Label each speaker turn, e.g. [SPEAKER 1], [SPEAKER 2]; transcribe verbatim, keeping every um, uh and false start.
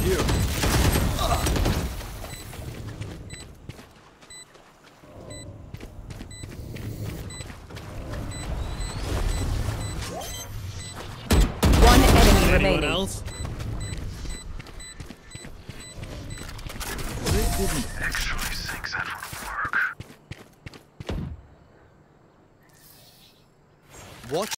[SPEAKER 1] you.
[SPEAKER 2] One enemy
[SPEAKER 1] Anyone
[SPEAKER 2] remaining.
[SPEAKER 1] else? They didn't actually think that would work. Watch.